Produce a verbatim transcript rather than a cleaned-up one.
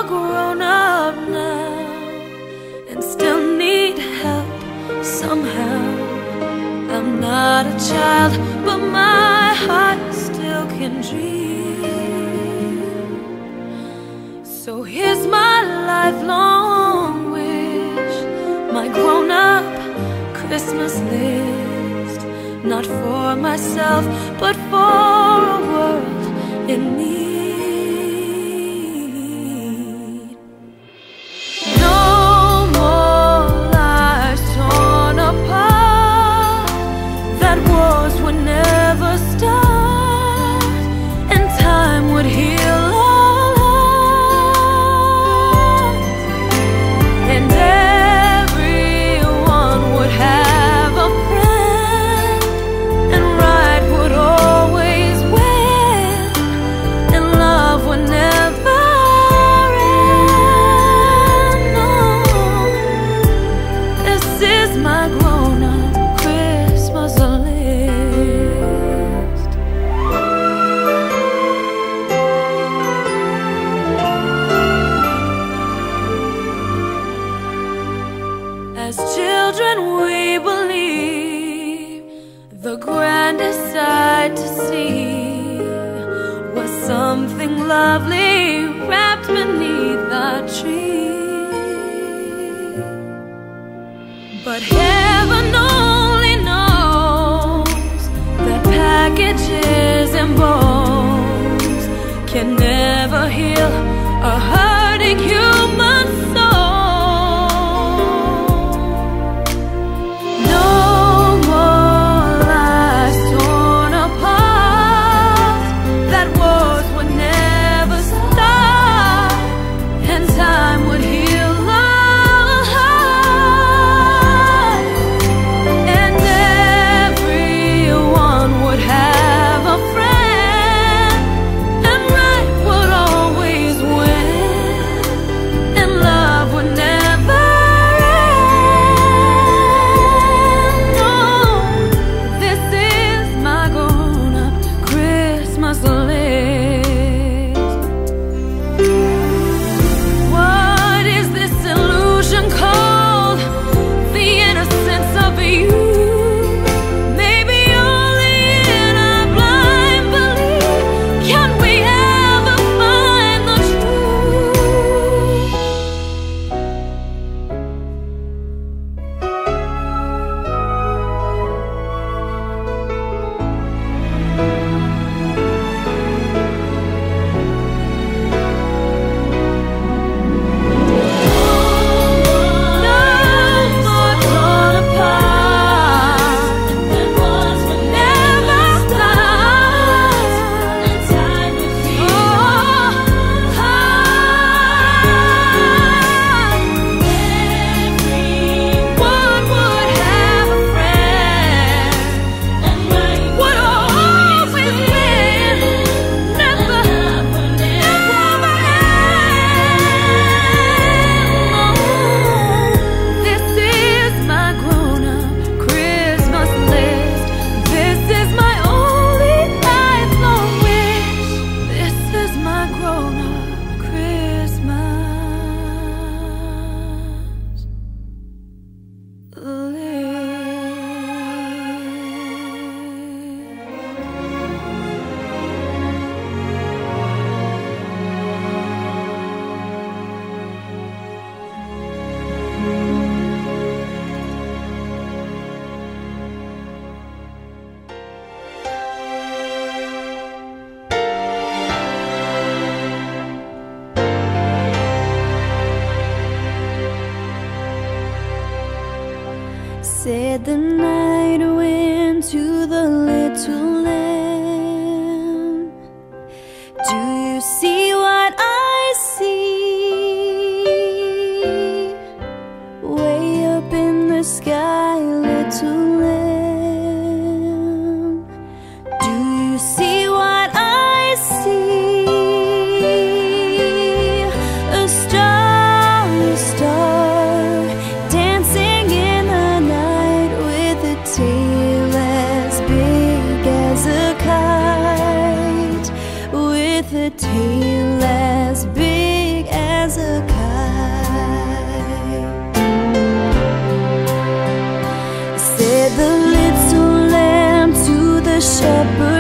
all grown up now and still need help somehow. I'm not a child, but my heart still can dream. So here's my lifelong wish, my grown-up Christmas list. Not for myself, but for a world in need. No more lives torn apart, that wars would never start, and time would heal all hearts, and everyone would have a friend, and right would always win, and love would never end. No, this is my grown-up Christmas list. As children we believe the grandest sight to see was something lovely wrapped beneath a tree. But heaven only knows that packages and bones can never heal a hurting human soul. No more lives torn apart, that wars would never stop, and time would heal all hearts, and everyone would have a friend, and right would always win, and love would never end. No, this is my grown-up Christmas list. What is this illusion called? The innocence of you. Maybe only in our blind belief can we ever find the truth. No more torn apart, that wars would never stop, and time would heal all hearts. Everyone would have a friend, and right would always win, never, never end. This is my grown-up Christmas list. This is my only lifelong wish. This is my grown-up Christmas Said the night wind to the little lamb, do you see what I see? Way up in the sky, little lamb, do you see what I see? A star, a star, dancing in the night with a tail as big as a kite, with a tail as big as a shepherd